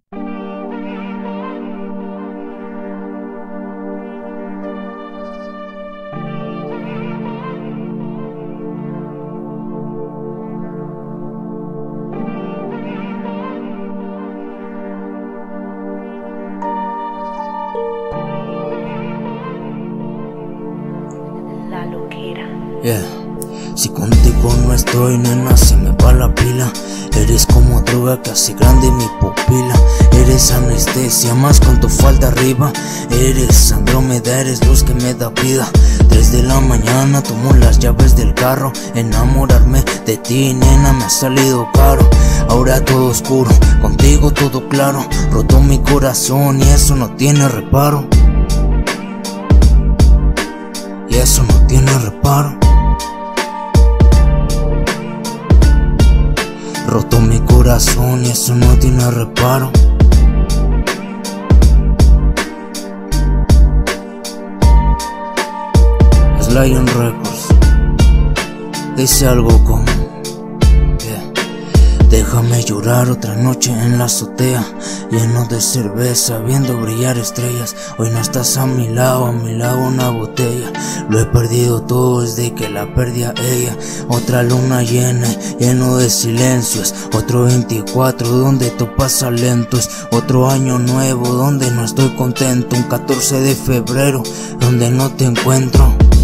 La loquera. Yeah. Si contigo no estoy, nena, se me va la pila. Eres como droga que hace grande mi pupila. Eres anestesia, más con tu falda arriba. Eres Andrómeda, eres luz que me da vida. 3 de la mañana tomo las llaves del carro. Enamorarme de ti, nena, me ha salido caro. Ahora todo oscuro, contigo todo claro. Roto mi corazón y eso no tiene reparo. Y eso no tiene reparo. Roto mi corazón y eso no tiene reparo. Es Lion Records. Dice algo como déjame llorar otra noche en la azotea, lleno de cerveza, viendo brillar estrellas. Hoy no estás a mi lado una botella. Lo he perdido todo desde que la perdí a ella. Otra luna llena, lleno de silencios. Otro 24 donde todo pasa lento. Es otro año nuevo donde no estoy contento. Un 14 de febrero donde no te encuentro.